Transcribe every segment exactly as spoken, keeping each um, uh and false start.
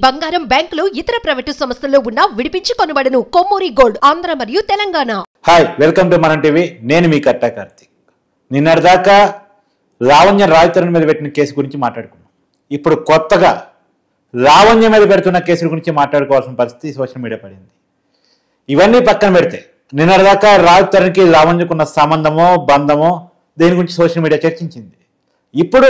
బంగారం బ్యాంకులు ఇతర ప్రైవేటు సంస్థల్లో ఉన్న విడిపించి కొనబడను. కొమ్మూరి గోల్డ్ ఆంధ్ర మరియు తెలంగాణ. హాయ్, వెల్కమ్ టు మనం టీవీ. నేను మీ కట్టా కార్తీక్. నిన్నటిదాకా లావణ్య రాజతరుణ్ మీద పెట్టిన కేసు గురించి మాట్లాడుకున్నాం. ఇప్పుడు కొత్తగా లావణ్య మీద పెడుతున్న కేసుల గురించి మాట్లాడుకోవాల్సిన పరిస్థితి సోషల్ మీడియా పడింది. ఇవన్నీ పక్కన పెడితే నిన్నటిదాకా రాజతరుణ్కి లావణ్యకున్న సంబంధమో బంధమో దేని గురించి సోషల్ మీడియా చర్చించింది. ఇప్పుడు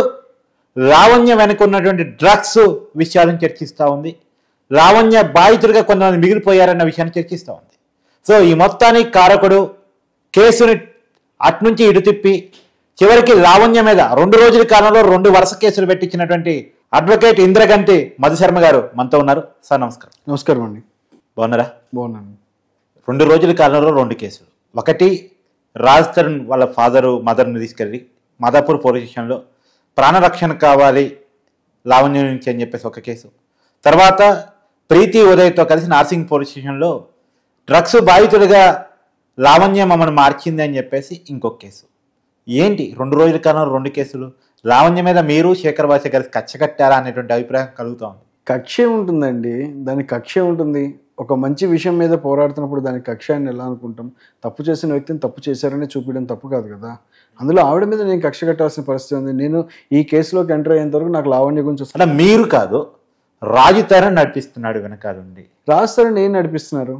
లావణ్య వెనుకున్నటువంటి డ్రగ్స్ విషయాలను చర్చిస్తూ ఉంది. లావణ్య బాధితుడిగా కొంతమంది మిగిలిపోయారన్న విషయాన్ని చర్చిస్తూ ఉంది. సో ఈ మొత్తానికి కారకుడు కేసుని అట్నుంచి ఇటు తిప్పి చివరికి లావణ్య మీద రెండు రోజుల కాలంలో రెండు వరుస కేసులు పెట్టించినటువంటి అడ్వకేట్ ఇంద్రగంటి మధుశర్మ గారు మనతో ఉన్నారు. సార్ నమస్కారం. నమస్కారం అండి. బాగున్నారా? బాగున్నాను. రెండు రోజుల కాలంలో రెండు కేసులు. ఒకటి రాజతరుణ్ వాళ్ళ ఫాదరు మదర్ని తీసుకెళ్ళి మాదాపూర్ పోలీస్ స్టేషన్లో ప్రాణరక్షణ కావాలి లావణ్య నుంచి అని చెప్పేసి ఒక కేసు. తర్వాత ప్రీతి ఉదయ్తో కలిసి నార్సింగ్ పోలీస్ స్టేషన్లో డ్రగ్స్ బాధితుడిగా లావణ్య మమ్మల్ని మార్చింది అని చెప్పేసి ఇంకొక కేసు. ఏంటి రెండు రోజుల కాలంలో రెండు కేసులు? లావణ్య మీద మీరు శేఖర్ భాష కలిసి కక్ష కట్టారా అనేటువంటి అభిప్రాయం కలుగుతూ ఉంది. కక్ష ఉంటుందండి, దానికి కక్ష ఉంటుంది. ఒక మంచి విషయం మీద పోరాడుతున్నప్పుడు దానికి కక్ష అని ఎలా అనుకుంటాం? తప్పు చేసిన వ్యక్తిని తప్పు చేశారని చూపించడం తప్పు కాదు కదా. అందులో ఆవిడ మీద నేను కక్ష కట్టాల్సిన పరిస్థితి ఉంది. నేను ఈ కేసులోకి ఎంటర్ అయ్యేంత వరకు నాకు లావణ్య గురించి అలా మీరు కాదు, రాజతరుణ్ నడిపిస్తున్నాడు వెనకాలండి. రాజతరుణ్ ఏం నడిపిస్తున్నారు?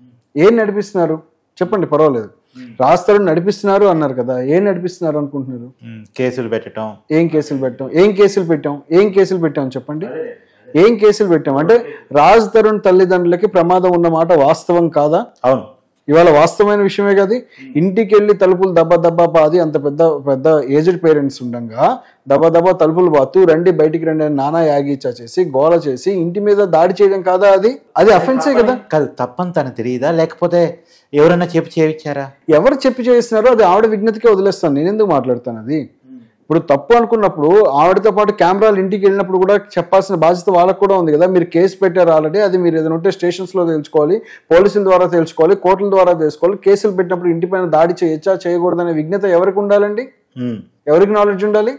ఏం నడిపిస్తున్నారు చెప్పండి, పర్వాలేదు. రాజతరుణ్ నడిపిస్తున్నారు అన్నారు కదా, ఏం నడిపిస్తున్నారు అనుకుంటున్నారు? కేసులు పెట్టడం. ఏం కేసులు పెట్టాం? ఏం కేసులు పెట్టాం? ఏం కేసులు పెట్టాం చెప్పండి. ఏం కేసులు పెట్టాం అంటే రాజతరుణ్ తల్లిదండ్రులకి ప్రమాదం ఉన్నమాట వాస్తవం కాదా? అవును, ఇవాళ వాస్తవమైన విషయమే కదా. ఇంటికి వెళ్ళి తలుపులు దబ్బా దబ్బా బాది, అంత పెద్ద పెద్ద ఏజ్డ్ పేరెంట్స్ ఉండగా దబ్బా దబ్బా తలుపులు బాతూ రండి బయటికి రండి అని నానా యాగీచా చేసి గోల చేసి ఇంటి మీద దాడి చేయడం కాదా? అది అది అఫెన్సే కదా. కాదు, తప్పని తనకు తెలియదా లేకపోతే ఎవరైనా చెప్పి చేయించారా? ఎవరు చెప్పి చేయిస్తున్నారో అది ఆవిడ విజ్ఞతకే వదిలేస్తాను. నేను ఎందుకు మాట్లాడతాను? అది ఇప్పుడు తప్పు అనుకున్నప్పుడు ఆవిడతో పాటు కెమెరాలు ఇంటికి వెళ్ళినప్పుడు కూడా చెప్పాల్సిన బాధ్యత వాళ్ళకు కూడా ఉంది కదా. మీరు కేసు పెట్టారు ఆల్రెడీ, అది మీరు ఏదైనా ఉంటే స్టేషన్స్లో తెలుసుకోవాలి, పోలీసుల ద్వారా తెలుసుకోవాలి, కోర్టుల ద్వారా తెలుసుకోవాలి. కేసులు పెట్టినప్పుడు ఇంటిపైన దాడి చేయొచ్చా చేయకూడదనే విజ్ఞత ఎవరికి ఉండాలండి? ఎవరికి నాలెడ్జ్ ఉండాలి?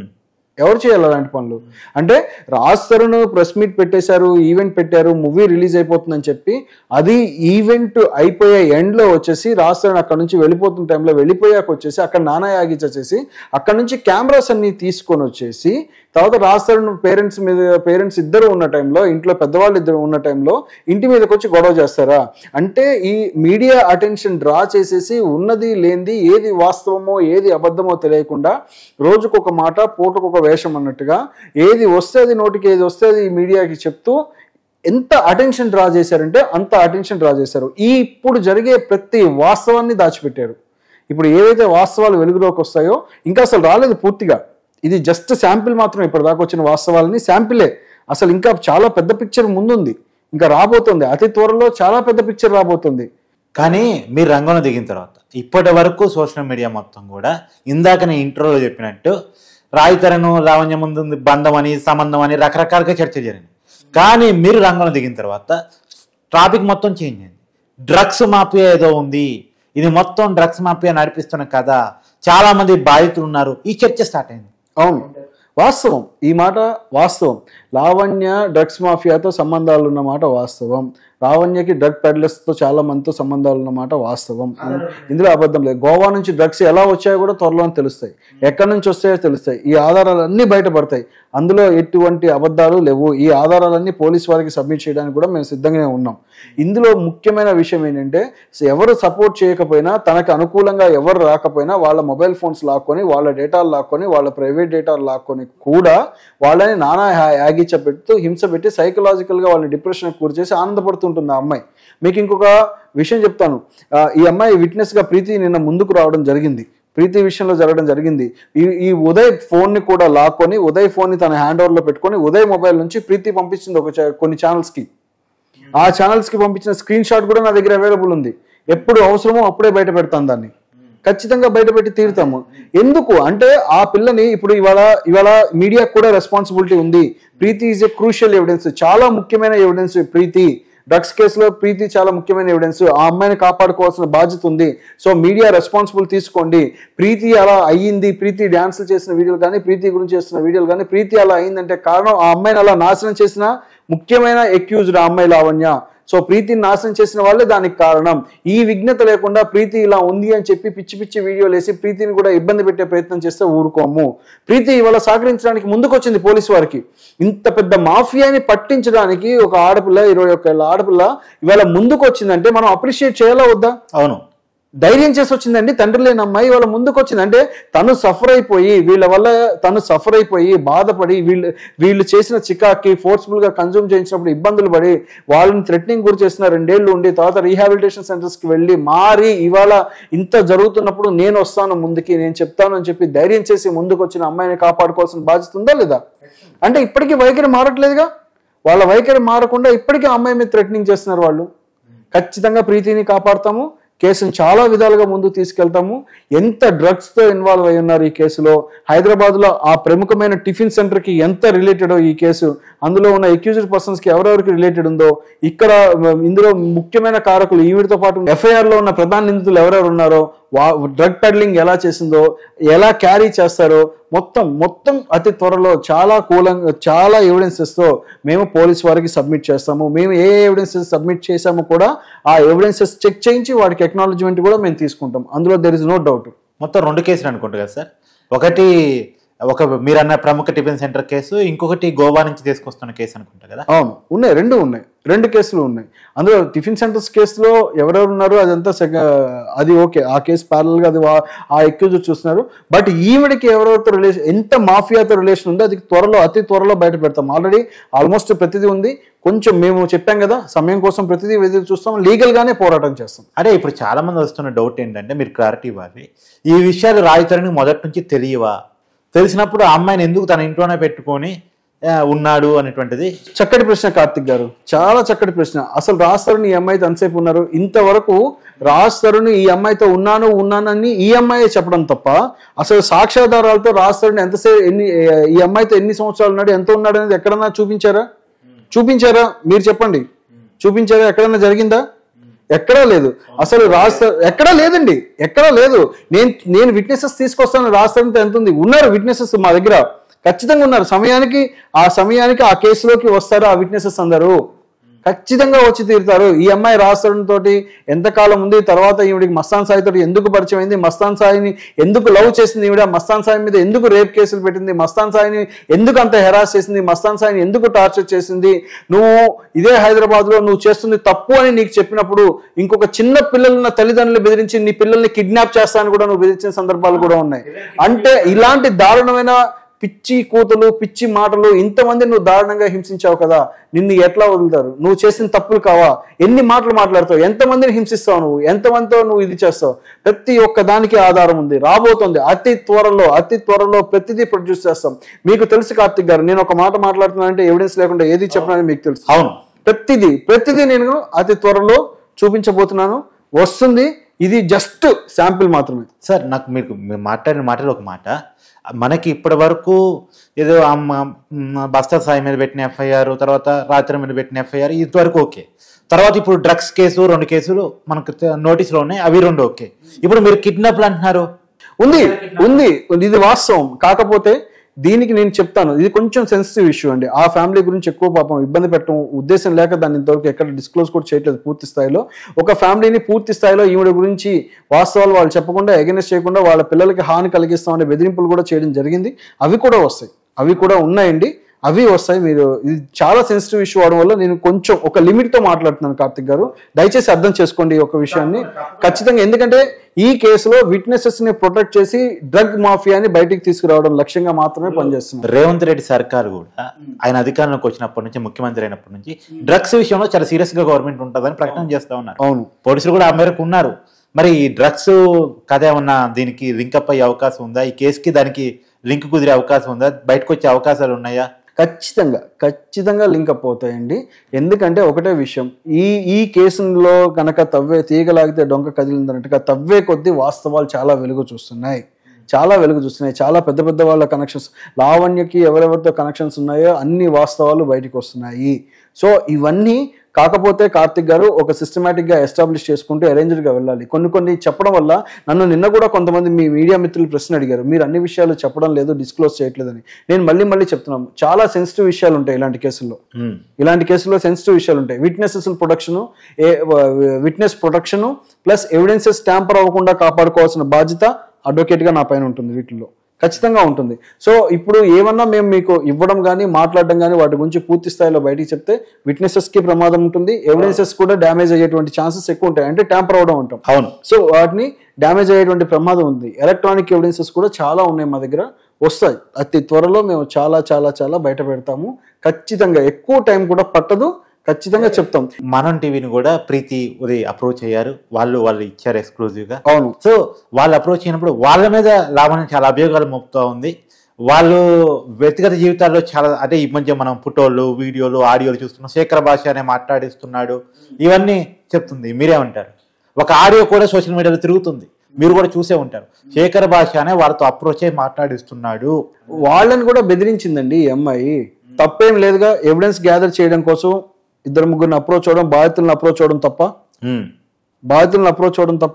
ఎవరు చేయాలి అలాంటి పనులు? అంటే రాజతరుణ్ ప్రెస్ మీట్ పెట్టేశారు, ఈవెంట్ పెట్టారు, మూవీ రిలీజ్ అయిపోతుందని చెప్పి అది ఈవెంట్ అయిపోయే ఎండ్లో వచ్చేసి రాజతరుణ్ అక్కడ నుంచి వెళ్ళిపోతున్న టైంలో వెళ్ళిపోయాక వచ్చేసి అక్కడ నానా యాగిచ చేసి అక్కడ నుంచి కెమెరాస్ అన్ని తీసుకొని వచ్చేసి తర్వాత రాజతరుణ్ పేరెంట్స్ మీద పేరెంట్స్ ఇద్దరు ఉన్న టైంలో, ఇంట్లో పెద్దవాళ్ళు ఇద్దరు ఉన్న టైంలో ఇంటి మీదకి వచ్చి గొడవ చేస్తారా? అంటే ఈ మీడియా అటెన్షన్ డ్రా చేసేసి ఉన్నది లేనిది ఏది వాస్తవమో ఏది అబద్ధమో తెలియకుండా రోజుకొక మాట పూటకొక వేషం అన్నట్టుగా ఏది వస్తే అది నోటికి ఏది వస్తే అది మీడియాకి చెప్తూ ఎంత అటెన్షన్ డ్రా చేశారంటే అంత అటెన్షన్ డ్రా చేశారు. ఈ ఇప్పుడు జరిగే ప్రతి వాస్తవాన్ని దాచిపెట్టారు. ఇప్పుడు ఏవైతే వాస్తవాలు వెలుగులోకి వస్తాయో ఇంకా అసలు రాలేదు పూర్తిగా. ఇది జస్ట్ శాంపిల్ మాత్రం. ఇప్పటిదాకా వచ్చిన వాస్తవాలని శాంపిలే. అసలు ఇంకా చాలా పెద్ద పిక్చర్ ముందుంది, ఇంకా రాబోతుంది. అతి త్వరలో చాలా పెద్ద పిక్చర్ రాబోతుంది. కానీ మీరు రంగంలో దిగిన తర్వాత ఇప్పటి వరకు సోషల్ మీడియా మొత్తం కూడా ఇందాక నేను ఇంట్రోలో చెప్పినట్టు రాజతరుణ్ లావణ్య ముందు బంధం అని సంబంధం అని రకరకాలుగా చర్చ జరిగింది. కానీ మీరు రంగంలో దిగిన తర్వాత టాపిక్ మొత్తం చేంజ్ అయింది. డ్రగ్స్ మాఫియా ఏదో ఉంది, ఇది మొత్తం డ్రగ్స్ మాఫియా నడిపిస్తున్న కదా, చాలా మంది బాధితులు ఉన్నారు, ఈ చర్చ స్టార్ట్ అయింది. అవును, వాస్తవం. ఈ మాట వాస్తవం. లావణ్య డ్రగ్స్ మాఫియాతో సంబంధాలు ఉన్నమాట వాస్తవం. లావణ్యకి డ్రగ్ పెడ్లర్స్తో చాలా మందితో సంబంధాలు ఉన్నమాట వాస్తవం. ఇందులో అబద్ధం లేదు. గోవా నుంచి డ్రగ్స్ ఎలా వచ్చాయో కూడా త్వరలో తెలుస్తాయి, ఎక్కడి నుంచి వస్తాయో తెలుస్తాయి. ఈ ఆధారాలన్నీ బయటపడతాయి. అందులో ఎటువంటి అబద్ధాలు లేవు. ఈ ఆధారాలన్నీ పోలీసు వారికి సబ్మిట్ చేయడానికి కూడా మేము సిద్ధంగానే ఉన్నాం. ఇందులో ముఖ్యమైన విషయం ఏంటంటే ఎవరు సపోర్ట్ చేయకపోయినా, తనకు అనుకూలంగా ఎవరు రాకపోయినా వాళ్ళ మొబైల్ ఫోన్స్ లాక్కొని, వాళ్ళ డేటాలు లాక్కొని, వాళ్ళ ప్రైవేట్ డేటాలు లాక్కొని కూడా వాళ్ళని నానా యాగిచ్చ పెడుతూ హింస పెట్టి సైకలాజికల్గా వాళ్ళని డిప్రెషన్కి గురి చేసి ఆనందపడుతుంటుంది ఆ అమ్మాయి. మీకు ఇంకొక విషయం చెప్తాను. ఈ అమ్మాయి విట్నెస్గా ప్రీతి నిన్న ముందుకు రావడం జరిగింది. ప్రీతి విషయంలో జరగడం జరిగింది. ఈ ఈ ఉదయ్ ఫోన్ని కూడా లాక్కొని ఉదయ్ ఫోన్ని తన హ్యాండ్ ఓవర్లో పెట్టుకొని ఉదయ్ మొబైల్ నుంచి ప్రీతి పంపించింది ఒక కొన్ని ఛానల్స్కి. ఆ ఛానల్స్కి పంపించిన స్క్రీన్ షాట్ కూడా నా దగ్గర అవైలబుల్ ఉంది. ఎప్పుడు అవసరమో అప్పుడే బయట పెడతాను దాన్ని. ఖచ్చితంగా బయటపెట్టి తీరుతాము. ఎందుకు అంటే ఆ పిల్లని ఇప్పుడు ఇవాళ ఇవాళ మీడియాకు కూడా రెస్పాన్సిబిలిటీ ఉంది. Preethi is a crucial evidence, చాలా ముఖ్యమైన ఎవిడెన్స్ ప్రీతి. డ్రగ్స్ కేసులో ప్రీతి చాలా ముఖ్యమైన ఎవిడెన్స్. ఆ అమ్మాయిని కాపాడుకోవాల్సిన బాధ్యత ఉంది. సో మీడియా రెస్పాన్సిబుల్ తీసుకోండి. ప్రీతి అలా అయ్యింది, ప్రీతి డ్యాన్సులు చేసిన వీడియోలు కానీ, ప్రీతి గురించి చేస్తున్న వీడియోలు కానీ, ప్రీతి అలా అయిందంటే కారణం ఆ అమ్మాయిని అలా నాశనం చేసిన ముఖ్యమైన ఎక్యూజ్డ్ ఆ అమ్మాయి లావణ్య. సో ప్రీతిని నాశనం చేసిన వాళ్ళే దానికి కారణం. ఈ విఘ్నత లేకుండా ప్రీతి ఇలా ఉంది అని చెప్పి పిచ్చి పిచ్చి వీడియోలు వేసి ప్రీతిని కూడా ఇబ్బంది పెట్టే ప్రయత్నం చేస్తే ఊరుకోము. ప్రీతి ఇవాళ సహకరించడానికి ముందుకు వచ్చింది పోలీసు వారికి. ఇంత పెద్ద మాఫియాని పట్టించడానికి ఒక ఆడపిల్ల, ఇరవై ఒక్క ఏళ్ళ ఆడపిల్ల ఇవాళ ముందుకు వచ్చిందంటే మనం అప్రిషియేట్ చేయాలా వద్దా? అవును, ధైర్యం చేసి వచ్చిందండి. తండ్రి లేని అమ్మాయి వాళ్ళ ముందుకు వచ్చింది అంటే తను సఫర్ అయిపోయి, వీళ్ళ వల్ల తను సఫర్ అయిపోయి బాధపడి, వీళ్ళు వీళ్ళు చేసిన చికాకి ఫోర్స్ఫుల్ గా కన్జ్యూమ్ చేయించినప్పుడు ఇబ్బందులు పడి వాళ్ళని థ్రెటనింగ్ గురి చేసిన రెండేళ్లు ఉండి తర్వాత రీహాబిలిటేషన్ సెంటర్స్ కి వెళ్ళి మారి ఇవాళ ఇంత జరుగుతున్నప్పుడు నేను వస్తాను ముందుకి, నేను చెప్తాను అని చెప్పి ధైర్యం చేసి ముందుకు వచ్చిన అమ్మాయిని కాపాడుకోవాల్సిన బాధ్యత ఉందా లేదా? అంటే ఇప్పటికీ వైఖరి మారట్లేదుగా. వాళ్ళ వైఖరి మారకుండా ఇప్పటికీ అమ్మాయి మీద థ్రెటనింగ్ చేస్తున్నారు వాళ్ళు. ఖచ్చితంగా ప్రీతిని కాపాడుతాము, కేసును చాలా విధాలుగా ముందుకు తీసుకెళ్తాము. ఎంత డ్రగ్స్ తో ఇన్వాల్వ్ అయి ఉన్నారు ఈ కేసులో, హైదరాబాద్ లో ఆ ప్రముఖమైన టిఫిన్ సెంటర్ కి ఎంత రిలేటెడ్ ఈ కేసు, అందులో ఉన్న అక్యూజ్డ్ పర్సన్స్ కి ఎవరెవరికి రిలేటెడ్ ఉందో, ఇక్కడ ఇందులో ముఖ్యమైన కారకులు ఈవిడితో పాటు ఎఫ్ఐఆర్ లో ఉన్న ప్రధాన నిందితులు ఎవరెవరు ఉన్నారో, వా డ్రగ్ పెడ్లింగ్ ఎలా చేసిందో, ఎలా క్యారీ చేస్తారో మొత్తం మొత్తం అతి త్వరలో చాలా కూలంగా చాలా ఎవిడెన్సెస్తో మేము పోలీస్ వారికి సబ్మిట్ చేస్తాము. మేము ఏ ఎవిడెన్సెస్ సబ్మిట్ చేసామో కూడా ఆ ఎవిడెన్సెస్ చెక్ చేయించి వాటికి ఎక్నాలజ్మెంట్ కూడా మేము తీసుకుంటాం. అందులో దెర్ ఇస్ నో డౌట్. మొత్తం రెండు కేసులు అనుకుంటా కదా సార్. ఒకటి ఒక మీరన్న ప్రముఖ టిఫిన్ సెంటర్ కేసు, ఇంకొకటి గోవా నుంచి తీసుకొస్తున్న కేసు అనుకుంటా కదా. అవును, ఉన్నాయి, రెండు ఉన్నాయి, రెండు కేసులు ఉన్నాయి. అందులో టిఫిన్ సెంటర్స్ కేసులో ఎవరెవరు ఉన్నారు అదంతా అది ఓకే, ఆ కేసు ప్యారల్ గా అది ఆ ఎక్యూజ్ చూస్తున్నారు. బట్ ఈవిడికి ఎవరెవరితో రిలేషన్, ఎంత మాఫియాతో రిలేషన్ ఉందో అది త్వరలో అతి త్వరలో బయట పెడతాం. ఆల్రెడీ ఆల్మోస్ట్ ప్రతిదీ ఉంది. కొంచెం మేము చెప్పాం కదా, సమయం కోసం ప్రతిదీ ఎదురు చూస్తాం, లీగల్ గానే పోరాటం చేస్తాం. అదే ఇప్పుడు చాలా మంది వస్తున్న డౌట్ ఏంటంటే, మీరు క్లారిటీ ఇవ్వాలి. ఈ విషయాలు రాయితరునికి మొదటి నుంచి తెలియవా? తెలిసినప్పుడు ఆ అమ్మాయిని ఎందుకు తన ఇంట్లోనే పెట్టుకొని ఉన్నాడు అనేటువంటిది చక్కటి ప్రశ్న కార్తిక్ గారు, చాలా చక్కటి ప్రశ్న. అసలు రాజ్ తరుణ్ ఈ అమ్మాయితో ఎంతసేపు ఉన్నారు? ఇంతవరకు రాజ్ తరుణ్ ఈ అమ్మాయితో ఉన్నాను ఉన్నానని ఈ అమ్మాయి చెప్పడం తప్ప అసలు సాక్ష్యాధారాలతో రాజ్ తరుణ్ ఎంతసేపు ఎన్ని ఈ అమ్మాయితో ఎన్ని సంవత్సరాలు ఉన్నాడు, ఎంత ఉన్నాడు అనేది ఎక్కడన్నా చూపించారా? చూపించారా? మీరు చెప్పండి, చూపించారా? ఎక్కడన్నా జరిగిందా? ఎక్కడా లేదు. అసలు రాజ్ ఎక్కడా లేదండి, ఎక్కడా లేదు. నేను నేను విట్నెసెస్ తీసుకొస్తాను. రాజ్ తరుణ్తో ఎంత ఉంది? ఉన్నారు విట్నెసెస్ మా దగ్గర, ఖచ్చితంగా ఉన్నారు. సమయానికి ఆ సమయానికి ఆ కేసులోకి వస్తారు ఆ విట్నెసెస్ అందరూ, ఖచ్చితంగా వచ్చి తీరుతారు. ఈ అమ్మాయి రాజ్ తరుణ్ తోటి ఎంతకాలం ఉంది, తర్వాత ఈవిడికి మస్తాన్ సాయి తోటి ఎందుకు పరిచయం అయింది, మస్తాన్ సాయిని ఎందుకు లవ్ చేసింది ఈవిడ, మస్తాన్ సాయి మీద ఎందుకు రేప్ కేసులు పెట్టింది, మస్తాన్ సాయిని ఎందుకు అంత హెరాస్ చేసింది, మస్తాన్ సాయిని ఎందుకు టార్చర్ చేసింది, నువ్వు ఇదే హైదరాబాద్ లో నువ్వు చేస్తుంది తప్పు అని నీకు చెప్పినప్పుడు ఇంకొక చిన్న పిల్లలున్న తల్లిదండ్రులు బెదిరించి నీ పిల్లల్ని కిడ్నాప్ చేస్తానని కూడా నువ్వు బెదిరించిన సందర్భాలు కూడా ఉన్నాయి. అంటే ఇలాంటి దారుణమైన పిచ్చి కూతులు పిచ్చి మాటలు ఇంతమంది నువ్వు దారుణంగా హింసించావు కదా, నిన్ను ఎట్లా వదులుతారు? నువ్వు చేసిన తప్పులు కావా? ఎన్ని మాటలు మాట్లాడతావు? ఎంతమందిని హింసిస్తావు నువ్వు? ఎంతమందితో నువ్వు ఇది చేస్తావు? ప్రతి ఒక్క దానికి ఆధారం ఉంది, రాబోతుంది. అతి త్వరలో అతి త్వరలో ప్రతిదీ ప్రొడ్యూస్ చేస్తాం. మీకు తెలుసు కార్తిక్ గారు, నేను ఒక మాట మాట్లాడుతున్నానంటే ఎవిడెన్స్ లేకుండా ఏది చెప్పినా మీకు తెలుసు. అవును, ప్రతిదీ ప్రతిదీ నేను అతి త్వరలో చూపించబోతున్నాను, వస్తుంది. ఇది జస్ట్ శాంపిల్ మాత్రమే. సార్, నాకు మీకు మాట్లాడిన మాటలు ఒక మాట, మనకి ఇప్పటి వరకు ఏదో బస్టర్ సాయి మీద పెట్టిన ఎఫ్ఐఆర్, తర్వాత రాత్రి మీద పెట్టిన ఎఫ్ఐఆర్ ఇంతవరకు ఓకే. తర్వాత ఇప్పుడు డ్రగ్స్ కేసు రెండు కేసులు మనకు నోటీసులో ఉన్నాయి, అవి రెండు ఓకే. ఇప్పుడు మీరు కిడ్నాప్లు అంటున్నారు. ఉంది ఉంది ఇది వాస్తవం. కాకపోతే దీనికి నేను చెప్తాను, ఇది కొంచెం సెన్సిటివ్ ఇష్యూ అండి. ఆ ఫ్యామిలీ గురించి ఎక్కువ పాపం ఇబ్బంది పెట్టడం ఉద్దేశం లేక దాన్ని ఇంతవరకు ఎక్కడ డిస్క్లోజ్ కూడా చేయట్లేదు పూర్తి స్థాయిలో. ఒక ఫ్యామిలీని పూర్తి స్థాయిలో ఈవిడ గురించి వాస్తవాలు వాళ్ళు చెప్పకుండా, ఎగనెస్ట్ చేయకుండా వాళ్ళ పిల్లలకి హాని కలిగిస్తామనే బెదిరింపులు కూడా చేయడం జరిగింది. అవి కూడా వస్తాయి, అవి కూడా ఉన్నాయండి, అవి వస్తాయి. మీరు ఇది చాలా సెన్సిటివ్ ఇష్యూ అవడం వల్ల నేను కొంచెం ఒక లిమిట్తో మాట్లాడుతున్నాను కార్తిక్ గారు, దయచేసి అర్థం చేసుకోండి ఈ ఒక విషయాన్ని ఖచ్చితంగా. ఎందుకంటే ఈ కేసులో విట్నెసెస్ ని ప్రొటెక్ట్ చేసి డ్రగ్ మాఫియాని బయటికి తీసుకురావడం లక్ష్యంగా మాత్రమే పనిచేస్తున్నారు. రేవంత్ రెడ్డి సర్కార్ కూడా ఆయన అధికారంలోకి వచ్చినప్పటి నుంచి, ముఖ్యమంత్రి అయినప్పటి నుంచి డ్రగ్స్ విషయంలో చాలా సీరియస్ గా గవర్నమెంట్ ఉంటుందని ప్రకటన చేస్తా ఉన్నారు. అవును, పోలీసులు కూడా ఆ మేరకు ఉన్నారు. మరి ఈ డ్రగ్స్ కథ ఏమన్నా దీనికి లింకప్ అయ్యే అవకాశం ఉందా? ఈ కేసుకి దానికి లింక్ కుదిరే అవకాశం ఉందా? బయటకు వచ్చే అవకాశాలు ఉన్నాయా? ఖచ్చితంగా ఖచ్చితంగా లింక్ అప్ అవుతాయండి. ఎందుకంటే ఒకటే విషయం, ఈ ఈ కేసులో కనుక తవ్వే తీగలాగితే డొంక కదిలిందన్నట్టుగా తవ్వే కొద్దీ వాస్తవాలు చాలా వెలుగు చూస్తున్నాయి, చాలా వెలుగు చూస్తున్నాయి. చాలా పెద్ద పెద్ద వాళ్ళ కనెక్షన్స్, లావణ్యకి ఎవరెవరితో కనెక్షన్స్ ఉన్నాయో అన్ని వాస్తవాలు బయటకు వస్తున్నాయి. సో ఇవన్నీ కాకపోతే కార్తిక్ గారు ఒక సిస్టమేటిక్ గా ఎస్టాబ్లిష్ చేసుకుంటూ అరేంజ్డ్ గా వెళ్ళాలి. కొన్ని కొన్ని చెప్పడం వల్ల నన్ను నిన్న కూడా కొంతమంది మీ మీడియా మిత్రులు ప్రశ్న అడిగారు, మీరు అన్ని విషయాలు చెప్పడం లేదు, డిస్క్లోజ్ చేయట్లేదని. నేను మళ్ళీ మళ్ళీ చెప్తున్నాను, చాలా సెన్సిటివ్ విషయాలు ఉంటాయి ఇలాంటి కేసుల్లో. ఇలాంటి కేసుల్లో సెన్సిటివ్ విషయాలు ఉంటాయి. Witnesses protection, witness protection plus evidences tamper అవ్వకుండా కాపాడుకోవాల్సిన బాధ్యత అడ్వకేట్ గా నా పైన ఉంటుంది, వీటిల్లో ఖచ్చితంగా ఉంటుంది. సో ఇప్పుడు ఏమన్నా మేము మీకు ఇవ్వడం కానీ మాట్లాడడం కానీ వాటి గురించి పూర్తి స్థాయిలో బయటికి చెప్తే విట్నెసెస్ కి ప్రమాదం ఉంటుంది, ఎవిడెన్సెస్ కూడా డ్యామేజ్ అయ్యేటువంటి ఛాన్సెస్ ఎక్కువ ఉంటాయి, అంటే ట్యాంపర్ అవడం ఉంటాం. అవును. సో వాటిని డ్యామేజ్ అయ్యేటువంటి ప్రమాదం ఉంది. ఎలక్ట్రానిక్ ఎవిడెన్సెస్ కూడా చాలా ఉన్నాయి మా దగ్గర, వస్తాయి అతి త్వరలో. మేము చాలా చాలా చాలా బయట పెడతాము ఖచ్చితంగా, ఎక్కువ టైం కూడా పట్టదు, ఖచ్చితంగా చెప్తాం. మనం టీవీని కూడా ప్రీతి ఉదయ్ అప్రోచ్ అయ్యారు, వాళ్ళు వాళ్ళు ఇచ్చారు ఎక్స్క్లూజివ్ గా. అవును. సో వాళ్ళు అప్రోచ్ అయినప్పుడు వాళ్ళ మీద లావణ్య చాలా అభియోగాలు మోపుతూ ఉంది. వాళ్ళు వ్యక్తిగత జీవితాల్లో చాలా, అంటే ఈ మధ్య మనం ఫోటోలు వీడియోలు ఆడియోలు చూస్తున్నాం, శేఖర్ భాష అనే మాట్లాడిస్తున్నాడు, ఇవన్నీ చెప్తుంది. మీరేమంటారు? ఒక ఆడియో కూడా సోషల్ మీడియాలో తిరుగుతుంది, మీరు కూడా చూసే ఉంటారు. శేఖర్ భాష అనే వాళ్ళతో అప్రోచ్ అయ్యి మాట్లాడిస్తున్నాడు. వాళ్ళని కూడా బెదిరించిందండి ఈ అమ్మాయి, తప్పేం లేదుగా. ఎవిడెన్స్ గ్యాదర్ చేయడం కోసం ఇద్దరు ముగ్గురిని అప్రోచ్ అవడం, బాధితులను అప్రోచ్ అవడం తప్ప, బాధితులను అప్రోచ్ అవడం తప్ప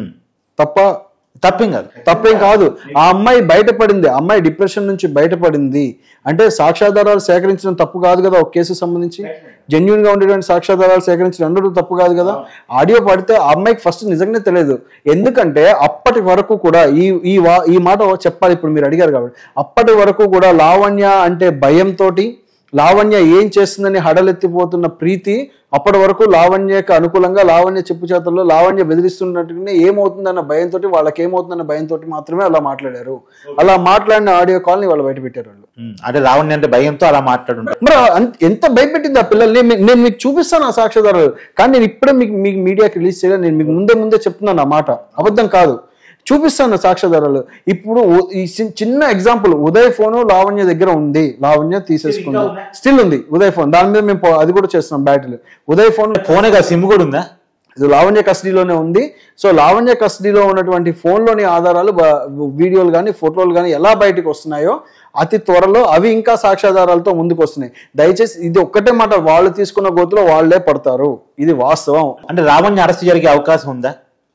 తప్ప తప్పేం కాదు, తప్పేం కాదు. ఆ అమ్మాయి బయటపడింది, అమ్మాయి డిప్రెషన్ నుంచి బయటపడింది అంటే సాక్ష్యాధారాలు సేకరించడం తప్పు కాదు కదా. ఒక కేసు సంబంధించి జెన్యున్ గా ఉండేటువంటి సాక్ష్యాధారాలు సేకరించడం అందరూ తప్పు కాదు కదా. ఆడియో పడితే ఆ అమ్మాయికి ఫస్ట్ నిజంగానే తెలియదు, ఎందుకంటే అప్పటి వరకు కూడా ఈ ఈ ఈ మాట చెప్పాలి ఇప్పుడు మీరు అడిగారు కాబట్టి, అప్పటి వరకు కూడా లావణ్య అంటే భయంతో, లావణ్య ఏం చేస్తుందని హడలెత్తిపోతున్న ప్రీతి అప్పటి వరకు లావణ్యకు అనుకూలంగా, లావణ్య చెప్పు చేతల్లో లావణ్య బెదిరిస్తున్నట్టుగానే ఏమవుతుందన్న భయంతో, వాళ్ళకి ఏమవుతుందన్న భయంతో మాత్రమే అలా మాట్లాడారు. అలా మాట్లాడిన ఆడియో కాల్ని వాళ్ళు బయట పెట్టారు. వాళ్ళు అంటే లావణ్య అంటే భయంతో అలా మాట్లాడుంటారు. మరి ఎంత భయపెట్టింది ఆ పిల్లల్ని. నేను మీకు చూపిస్తాను ఆ సాక్ష్యాధారాలు, కానీ నేను ఇప్పుడే మీకు మీకు మీడియాకి రిలీజ్ చేయాలి. నేను మీకు ముందే ముందే చెప్తున్నాను, ఆ మాట అబద్ధం కాదు, చూపిస్తాను సాక్ష్యాధారాలు. ఇప్పుడు ఈ చిన్న ఎగ్జాంపుల్, ఉదయ్ ఫోన్ లావణ్య దగ్గర ఉంది, లావణ్య తీసేసుకుంది, స్టిల్ ఉంది ఉదయ్ ఫోన్, దాని మీద మేము అది కూడా చేస్తున్నాం బ్యాటిల్. ఉదయ్ ఫోన్ ఫోనే కదా, సిమ్ కూడా ఉందా, ఇది లావణ్య కస్టడీలోనే ఉంది. సో లావణ్య కస్టడీలో ఉన్నటువంటి ఫోన్లోని ఆధారాలు, వీడియోలు కానీ ఫోటోలు కానీ ఎలా బయటకు వస్తున్నాయో అతి త్వరలో అవి ఇంకా సాక్ష్యాధారాలతో ముందుకు వస్తున్నాయి. దయచేసి ఇది ఒక్కటే మాట, వాళ్ళు తీసుకున్న గోతులో వాళ్ళే పడతారు, ఇది వాస్తవం. అంటే లావణ్య అరెస్ట్ జరిగే అవకాశం ఉందా?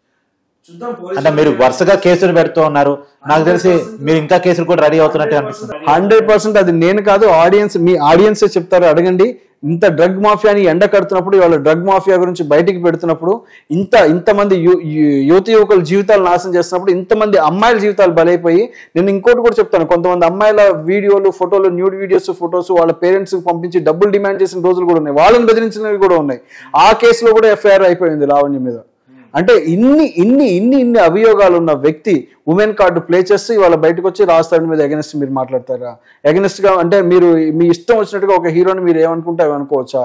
అంటే మీరు వరుసగా కేసులు పెడుతూ ఉన్నారు, నాకు తెలిసి మీరు ఇంకా కేసులు కూడా రెడీ అవుతున్నట్టు అనిపిస్తుంది. హండ్రెడ్ పర్సెంట్ అది నేను కాదు, ఆడియన్స్, మీ ఆడియన్సే చెప్తారు, అడగండి. ఇంత డ్రగ్ మాఫియాని ఎండ కడుతున్నప్పుడు, ఇవాళ డ్రగ్ మాఫియా గురించి బయటికి పెడుతున్నప్పుడు, ఇంత ఇంతమంది యువతి యువకుల జీవితాలు నాశనం చేస్తున్నప్పుడు, ఇంతమంది అమ్మాయిల జీవితాలు బలైపోయి, నేను ఇంకోటి కూడా చెప్తాను, కొంతమంది అమ్మాయిల వీడియోలు ఫోటోలు, న్యూడ్ వీడియోస్ ఫోటోస్ వాళ్ళ పేరెంట్స్ పంపించి డబ్బులు డిమాండ్ చేసిన రోజులు కూడా ఉన్నాయి, వాళ్ళని బెదిరించినవి కూడా ఉన్నాయి. ఆ కేసులో కూడా ఎఫ్ఐఆర్ అయిపోయింది లావణ్య మీద. అంటే ఇన్ని ఇన్ని ఇన్ని ఇన్ని అభియోగాలు ఉన్న వ్యక్తి ఉమెన్ కార్డు ప్లే చేస్తే ఇవాళ బయటకు వచ్చి రాస్తాడు మీద ఎగనెస్ట్ మీరు మాట్లాడతారా? ఎగనెస్ట్ గా అంటే మీరు మీ ఇష్టం వచ్చినట్టుగా ఒక హీరోని మీరు ఏమనుకుంటే అవి అనుకోవచ్చా?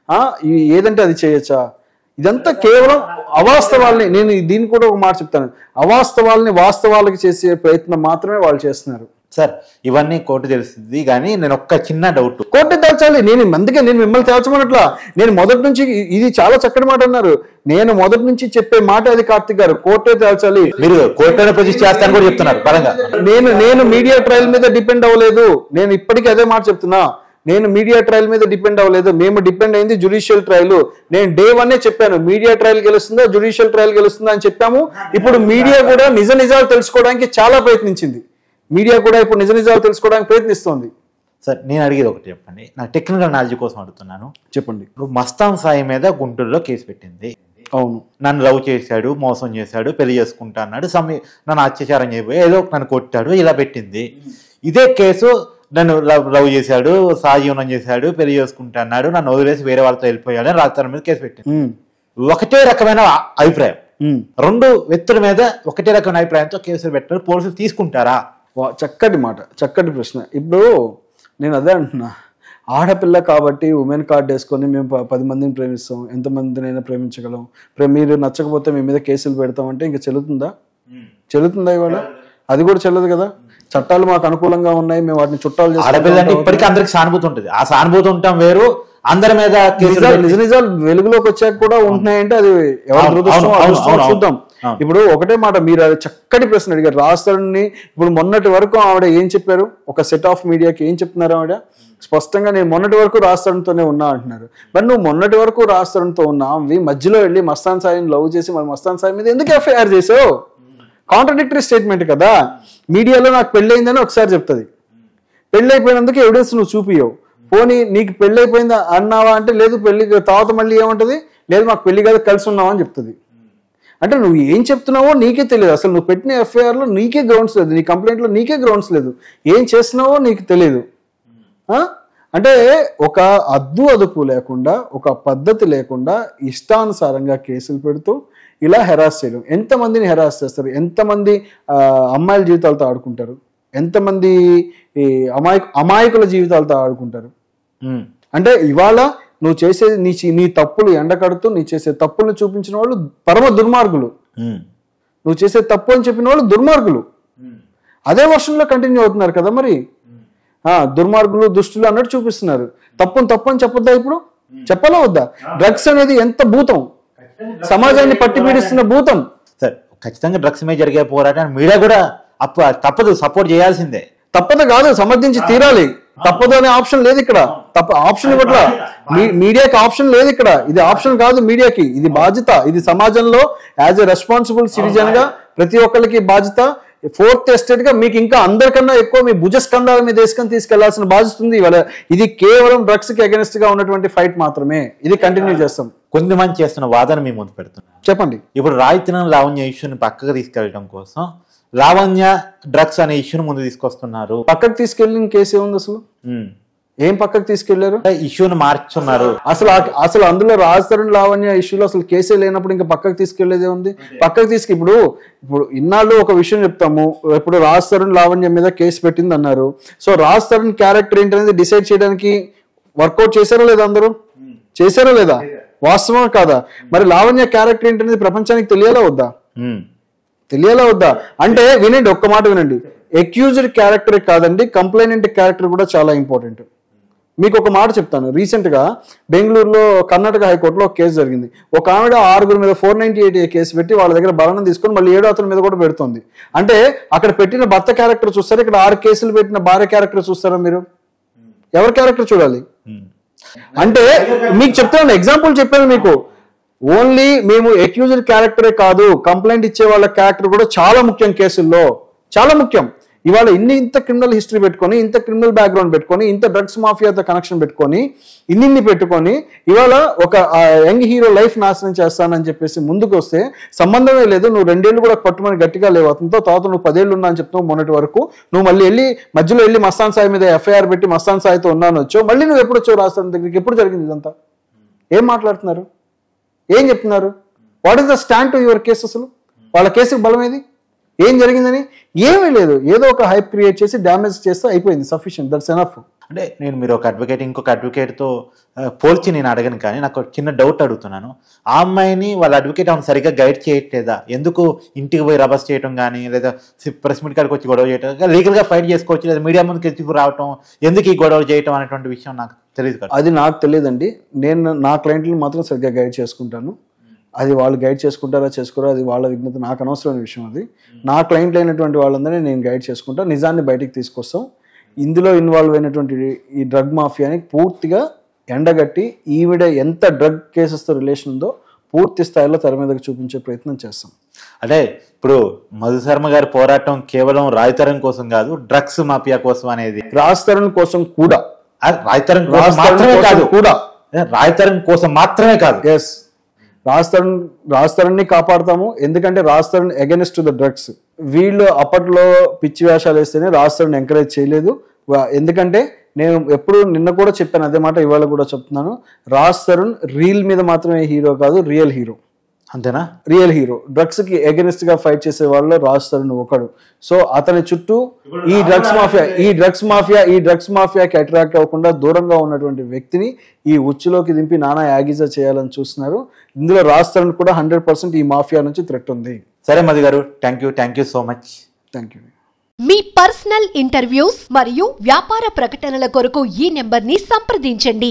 ఏదంటే అది చేయొచ్చా? ఇదంతా కేవలం అవాస్తవాల్ని, నేను దీన్ని కూడా ఒక మాట చెప్తాను, అవాస్తవాల్ని వాస్తవాలకి చేసే ప్రయత్నం మాత్రమే వాళ్ళు చేస్తున్నారు. సార్ ఇవన్నీ కోర్టు తెలుస్తుంది, కానీ నేను ఒక్క చిన్న డౌట్, కోర్టు తేల్చాలి. నేను అందుకే నేను మిమ్మల్ని తేల్చమన్నట్లా, నేను మొదటి నుంచి, ఇది చాలా చక్కటి మాట అన్నారు, నేను మొదటి నుంచి చెప్పే మాట అది కార్తిక్ గారు, కోర్టే తేల్చాలి. మీరు కోర్టులో ప్రొజెక్ట్ చేస్తాను కూడా చెప్తున్నారు బలంగా. నేను నేను మీడియా ట్రయల్ మీద డిపెండ్ అవ్వలేదు, నేను ఇప్పటికీ అదే మాట చెప్తున్నా, నేను మీడియా ట్రయల్ మీద డిపెండ్ అవ్వలేదు, మేము డిపెండ్ అయింది జ్యుడిషియల్ ట్రయల్. నేను డే వన్ చెప్పాను, మీడియా ట్రయల్ గెలుస్తుందా జ్యుడిషియల్ ట్రయల్ గెలుస్తుందా అని చెప్పాము. ఇప్పుడు మీడియా కూడా నిజ నిజాలు తెలుసుకోవడానికి చాలా ప్రయత్నించింది, మీడియా కూడా ఇప్పుడు నిజ నిజాలు తెలుసుకోవడానికి ప్రయత్నిస్తోంది. సార్ నేను అడిగేది ఒకటి చెప్పండి, నాకు టెక్నికల్ నాలెడ్జ్ కోసం అడుగుతున్నాను. చెప్పండి. ఇప్పుడు మస్తాన్ సాయి మీద గుంటూరులో కేసు పెట్టింది. అవును, నన్ను లవ్ చేశాడు, మోసం చేశాడు, పెళ్లి చేసుకుంటా అన్నాడు, సమీ నన్ను అత్యాచారం చేయబోయి ఏదో నన్ను కొట్టాడు, ఇలా పెట్టింది. ఇదే కేసు నన్ను లవ్ లవ్ చేశాడు, సహజీవనం చేశాడు, పెళ్లి చేసుకుంటా అన్నాడు, నన్ను వదిలేసి వేరే వాళ్ళతో వెళ్ళిపోయాడు అని రాజధాని మీద కేసు పెట్టింది. ఒకటే రకమైన అభిప్రాయం, రెండు వ్యక్తుల మీద ఒకటే రకమైన అభిప్రాయంతో కేసులు పెట్టారు, పోలీసులు తీసుకుంటారా? చక్కటి మాట, చక్కటి ప్రశ్న. ఇప్పుడు నేను అదే అంటున్నా, ఆడపిల్ల కాబట్టి ఉమెన్ కార్డ్ వేసుకొని మేము పది మందిని ప్రేమిస్తాం, ఎంతమందినైనా ప్రేమించగలం, మీరు నచ్చకపోతే మీ మీద కేసులు పెడతామంటే ఇంకా చెల్లుతుందా? చెల్లుతుందా? ఇవాళ అది కూడా చెల్లదు కదా. చట్టాలు మాకు అనుకూలంగా ఉన్నాయి, మేము వాటిని చుట్టాలు చేస్తాం. ఆడపిల్ల అంటే ఇప్పటికీ అందరికి సానుభూతి ఉంటుంది, ఆ సానుభూతి ఉంటాం వేరు, అందరి మీద కేసులు నిజాలు నిజ నిజాలు వెలుగులోకి వచ్చాక కూడా ఉంటున్నాయంటే అది ఎవరి అవును, దురదృష్టం అవును, అదృష్టం అవును, చూద్దాం. అవును. ఇప్పుడు ఒకటే మాట, మీరు అది చక్కటి ప్రశ్న అడిగారు. రాస్తారని ఇప్పుడు మొన్నటి వరకు ఆవిడ ఏం చెప్పారు, ఒక సెట్ ఆఫ్ మీడియాకి ఏం చెప్తున్నారు ఆవిడ స్పష్టంగా, నేను మొన్నటి వరకు రాస్తారంతోనే ఉన్నా అంటున్నారు. మరి నువ్వు మొన్నటి వరకు రాస్తారంతో ఉన్నావు, మధ్యలో వెళ్ళి మస్తాన్ సాయిని లవ్ చేసి మరి మస్తాన్ సాయి మీద ఎందుకు ఎఫ్ఐఆర్ చేసావు? కాంట్రడిక్టరీ స్టేట్మెంట్ కదా. మీడియాలో నాకు పెళ్ళయిందని ఒకసారి చెప్తుంది, పెళ్ళైపోయినందుకు ఎవిడెన్స్ నువ్వు చూపియవు. పోనీ నీకు పెళ్ళైపోయిందా అన్నావా అంటే లేదు, పెళ్లి తర్వాత మళ్ళీ ఏమంటది, లేదు మాకు పెళ్లి కదా కలిసి ఉన్నావా అని చెప్తుంది. అంటే నువ్వు ఏం చెప్తున్నావో నీకే తెలియదు. అసలు నువ్వు పెట్టిన ఎఫ్ఐఆర్లో నీకే గ్రౌండ్స్ లేదు, నీ కంప్లైంట్లో నీకే గ్రౌండ్స్ లేదు, ఏం చేస్తున్నావో నీకు తెలియదు. అంటే ఒక అద్దు అదుపు లేకుండా, ఒక పద్ధతి లేకుండా ఇష్టానుసారంగా కేసులు పెడుతూ ఇలా హెరాస్ చేయడం. ఎంతమందిని హెరాస్ చేస్తారు, ఎంతమంది అమ్మాయిల జీవితాలతో ఆడుకుంటారు, ఎంతమంది అమాయక అమాయకుల జీవితాలతో ఆడుకుంటారు. అంటే ఇవాళ నువ్వు చేసేది నీ నీ తప్పులు ఎండకడుతూ నీ చేసే తప్పులను చూపించిన వాళ్ళు పరమ దుర్మార్గులు, నువ్వు చేసే తప్పు అని చెప్పిన వాళ్ళు దుర్మార్గులు. అదే వర్షంలో కంటిన్యూ అవుతున్నారు కదా. మరి దుర్మార్గులు దుష్టులు అన్నట్టు చూపిస్తున్నారు. తప్పును తప్పు అని చెప్పొద్దా? ఇప్పుడు చెప్పాలా వద్దా? డ్రగ్స్ అనేది ఎంత భూతం, సమాజాన్ని పట్టి పీడిస్తున్న భూతం. సార్ ఖచ్చితంగా డ్రగ్స్ మీద జరిగే పోరాటం మీడియా కూడా అప్పు తప్పదు, సపోర్ట్ చేయాల్సిందే. తప్పదు కాదు, సమర్థించి తీరాలి. తప్పదు అనే ఆప్షన్ లేదు ఇక్కడ. తప్ప ఆప్షన్ ఇవ్వట్లా మీడియాకి, ఆప్షన్ లేదు ఇక్కడ. ఇది ఆప్షన్ కాదు మీడియాకి, ఇది బాధ్యత. ఇది సమాజంలో యాజ్ ఎ రెస్పాన్సిబుల్ సిటిజన్ గా ప్రతి ఒక్కరికి బాధ్యత. ఫోర్త్ ఎస్టేట్ గా మీకు ఇంకా అందరికన్నా ఎక్కువ మీ భుజస్కంధాల మీద వేసుకొని తీసుకెళ్లాల్సిన బాధ్యత ఉంది. ఇవాళ ఇది కేవలం డ్రగ్స్ కి అగెనిస్ట్ గా ఉన్నటువంటి ఫైట్ మాత్రమే. ఇది కంటిన్యూ చేస్తాం. కొంతమంది చేస్తున్న వాదన మీ ముందు పెడుతున్నాం. చెప్పండి. ఇప్పుడు రాయితీనం లావణ్య ఇష్యూని పక్కకు తీసుకెళ్ళడం కోసం లావణ్య డ్రగ్స్ అనే ఇష్యూని ముందు తీసుకొస్తున్నారు. పక్కకు తీసుకెళ్ళిన కేసు ఏముంది అసలు? ఏం పక్కకు తీసుకెళ్లారు? ఇష్యూని మార్చున్నారు. అసలు అసలు అందులో రాజ్ తరుణ్ లావణ్య ఇష్యూలో అసలు కేసే లేనప్పుడు ఇంకా పక్కకు తీసుకెళ్లేదే ఉంది? పక్కకు తీసుకు ఇప్పుడు ఇప్పుడు ఇన్నాళ్ళు ఒక విషయం చెప్తాము, ఇప్పుడు రాజ్ తరుణ్ లావణ్య మీద కేసు పెట్టింది అన్నారు. సో రాజ్ తరుణ్ క్యారెక్టర్ ఏంటనేది డిసైడ్ చేయడానికి వర్కౌట్ చేశారా లేదా? అందరూ చేశారా లేదా? వాస్తవం కాదా? మరి లావణ్య క్యారెక్టర్ ఏంటనేది ప్రపంచానికి తెలియాలా వద్దా? తెలియాలా వద్దా? అంటే వినండి, ఒక్క మాట వినండి. అక్యూజ్డ్ క్యారెక్టర్ కాదండి, కంప్లైనెంట్ క్యారెక్టర్ కూడా చాలా ఇంపార్టెంట్. మీకు ఒక మాట చెప్తాను. రీసెంట్ గా బెంగళూరులో కర్ణాటక హైకోర్టులో ఒక కేసు జరిగింది. ఒక ఆవిడ ఆరుగురు మీద ఫోర్ నైన్టీ ఎయిట్ కేసు పెట్టి వాళ్ళ దగ్గర భరణం తీసుకొని మళ్ళీ ఏడో అతని మీద కూడా పెడుతుంది. అంటే అక్కడ పెట్టిన భర్త క్యారెక్టర్ చూస్తారు, ఇక్కడ ఆరు కేసులు పెట్టిన భార్య క్యారెక్టర్ చూస్తారా మీరు? ఎవరి క్యారెక్టర్ చూడాలి? అంటే మీకు చెప్తాను, ఎగ్జాంపుల్ చెప్పాను మీకు. ఓన్లీ మేము అక్యూజ్డ్ క్యారెక్టరే కాదు, కంప్లైంట్ ఇచ్చే వాళ్ళ క్యారెక్టర్ కూడా చాలా ముఖ్యం కేసుల్లో, చాలా ముఖ్యం. ఇవాళ ఇన్ని ఇంత క్రిమినల్ హిస్టరీ పెట్టుకొని, ఇంత క్రిమినల్ బ్యాక్గ్రౌండ్ పెట్టుకొని, ఇంత డ్రగ్స్ మాఫియాతో కనెక్షన్ పెట్టుకొని, ఇన్ని పెట్టుకొని ఇవాళ ఒక యంగ్ హీరో లైఫ్ నాశనం చేస్తానని చెప్పేసి ముందుకు వస్తే సంబంధమే లేదు. నువ్వు రెండేళ్లు కూడా పట్టుమని గట్టిగా లేవు అతనితో, తర్వాత నువ్వు పదేళ్ళు ఉన్నా అని చెప్తావు. మొన్నటి వరకు నువ్వు మళ్ళీ వెళ్ళి మధ్యలో వెళ్ళి మస్తాన్ సాయి మీద ఎఫ్ఐఆర్ పెట్టి మస్తాన్ సాయితో ఉన్నాను వచ్చావు. మళ్ళీ నువ్వు ఎప్పుడు వచ్చావు రాస్తాను దగ్గరికి? ఎప్పుడు జరిగింది ఇదంతా? ఏం మాట్లాడుతున్నారు? ఏం చెప్తున్నారు? What is the stand to your case? అసలు వాళ్ళ కేసుకు బలం ఏది? ఏం జరిగిందని ఏమీ లేదు. ఏదో ఒక హైప్ క్రియేట్ చేసి డ్యామేజ్ చేస్తే అయిపోయింది, సఫిషియెంట్, దట్స్ ఎనఫ్. అంటే నేను మీరు ఒక అడ్వకేట్ ఇంకొక అడ్వకేట్తో పోల్చి నేను అడగను, కానీ నాకు చిన్న డౌట్ అడుగుతున్నాను. ఆ అమ్మాయిని వాళ్ళ అడ్వకేట్ ఆమె సరిగ్గా గైడ్ చేయట్లేదా? ఎందుకు ఇంటికి పోయి రబస్ చేయటం కానీ, లేదా ప్రెస్ మీట్ కాడికి వచ్చి గొడవ చేయటం, లీగల్గా ఫైట్ చేసుకోవచ్చు, లేదా మీడియా ముందుకు ఎత్తుకు రావటం, ఎందుకు ఈ గొడవ చేయటం అనేటువంటి విషయం నాకు తెలియదు కదా. అది నాకు తెలియదండి. నేను నా క్లయింట్లను మాత్రం సరిగ్గా గైడ్ చేసుకుంటాను. అది వాళ్ళు గైడ్ చేసుకుంటారా చేసుకోరా అది వాళ్ళ విజ్ఞత, నాకు అనవసరమైన విషయం. అది నా క్లయింట్లు అయినటువంటి వాళ్ళందరినీ నేను గైడ్ చేసుకుంటాను. నిజాన్ని బయటికి తీసుకొస్తాం. ఇందులో ఇన్వాల్వ్ అయినటువంటి ఈ డ్రగ్ మాఫియాని పూర్తిగా ఎండగట్టి ఈవిడ ఎంత డ్రగ్ కేసెస్తో రిలేషన్ ఉందో పూర్తి స్థాయిలో తెర మీదకి చూపించే ప్రయత్నం చేస్తాం. అంటే ఇప్పుడు మధు శర్మ గారి పోరాటం కేవలం రాజ్ తరుణ్ కోసం కాదు, డ్రగ్స్ మాఫియా కోసం అనేది. రాజ్ తరుణ్ కోసం కూడా, రాజ్ తరుణ్ మాత్రమే కాదు కూడా, రాజ్ తరుణ్ కోసం మాత్రమే కాదు. ఎస్, రాజ్ తరుణ్ రాజ్ తరుణ్ ని కాపాడతాము. ఎందుకంటే Raj Tarun against the drugs. వీళ్ళు అప్పట్లో పిచ్చి వేషాలు వేస్తేనే రాజ్ తరుణ్ ఎంకరేజ్ చేయలేదు. ఎందుకంటే నేను ఎప్పుడు నిన్న కూడా చెప్పాను అదే మాట, ఇవాళ కూడా చెప్తున్నాను. రాజ్ తరుణ్ రీల్ మీద మాత్రమే హీరో కాదు, రియల్ హీరో. అంతేనా? Real hero. డ్రగ్స్ కి అగెనిస్ట్ గా ఫైట్ చేసే వాళ్ళలో రాజ్ తరుణ్ ఒకడు. సో అతని చుట్టూ ఈ డ్రగ్స్ మాఫియా ఈ డ్రగ్స్ మాఫియా ఈ డ్రగ్స్ మాఫియాకి అట్రాక్ట్ అవ్వకుండా దూరంగా ఉన్నటువంటి వ్యక్తిని ఈ ఉచ్చులోకి దింపి నానా యాగిజా చేయాలని చూస్తున్నారు. ఇందులో రాజ్ తరుణ్ కూడా హండ్రెడ్ పర్సెంట్ ఈ మాఫియా నుంచి థ్రెట్ ఉంది. సరే Madhu garu, thank you thank you so much. Thank you. మీ పర్సనల్ ఇంటర్వ్యూస్ మరియు వ్యాపార ప్రకటనల కొరకు ఈ నెంబర్ ని సంప్రదించండి.